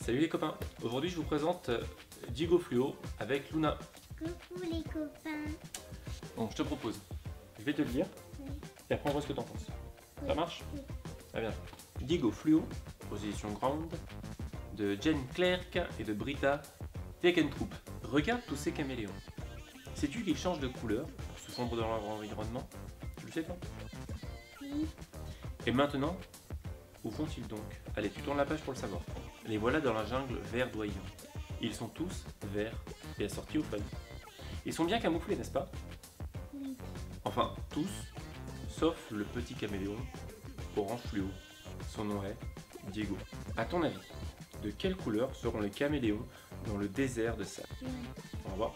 Salut les copains, aujourd'hui je vous présente Diego Fluo avec Luna. Coucou les copains. Bon, je te propose, je vais te le lire et après on voit ce que t'en penses. Ça marche? Oui. Très bien. Diego Fluo, aux éditions Grande, de Jen Clerc et de Britta Teckentrup. Regarde tous ces caméléons. Sais-tu qu'ils changent de couleur pour se fondre dans leur environnement? Tu le sais toi? Oui. Et maintenant, où vont-ils donc? Allez, tu tournes la page pour le savoir. Les voilà dans la jungle verdoyant. Ils sont tous verts et assortis aux feuilles. Ils sont bien camouflés, n'est-ce pas? Oui. Enfin, tous, sauf le petit caméléon, orange fluo. Son nom est Diego. À ton avis, de quelle couleur seront les caméléons dans le désert de Sahara? Oui. On va voir.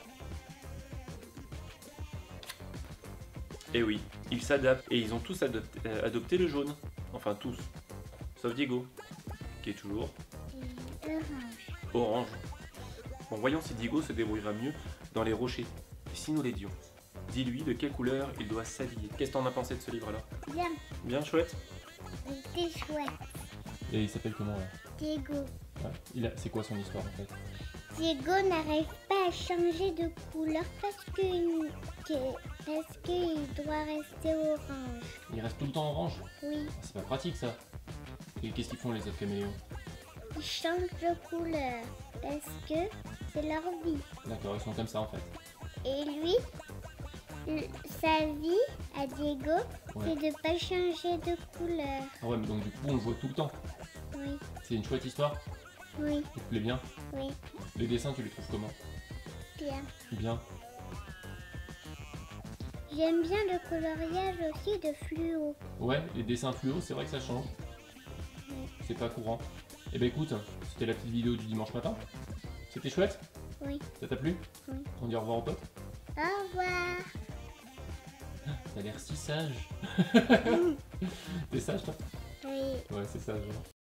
Et oui, ils s'adaptent et ils ont tous adopté le jaune. Enfin tous, sauf Diego, qui est toujours Et orange. orange. Bon, voyons si Diego se débrouillera mieux dans les rochers. Et si nous l'aidions? Dis-lui de quelle couleur il doit s'habiller. Qu'est-ce que t'en as pensé de ce livre-là? Bien. Bien chouette. C'était chouette. Et il s'appelle comment là? Diego. C'est quoi son histoire en fait? Diego n'arrive pas à changer de couleur parce qu'il doit rester orange. Il reste tout le temps orange? Oui. C'est pas pratique ça. Et qu'est-ce qu'ils font les autres caméléons? Ils changent de couleur parce que c'est leur vie. D'accord, ils sont comme ça en fait. Et lui, sa vie à Diego, c'est de pas changer de couleur. Ah ouais, mais donc du coup on le voit tout le temps. Oui. C'est une chouette histoire? Oui. Il te plaît bien? Oui. Les dessins, tu les trouves comment? Bien. Bien. J'aime bien le coloriage aussi de fluo. Ouais, les dessins fluo, c'est vrai que ça change. C'est pas courant. Eh ben écoute, c'était la petite vidéo du dimanche matin. C'était chouette? Oui. Ça t'a plu? Oui. On dit au revoir aux potes? Au revoir. T'as l'air si sage. T'es sage toi? Oui. Ouais, c'est sage.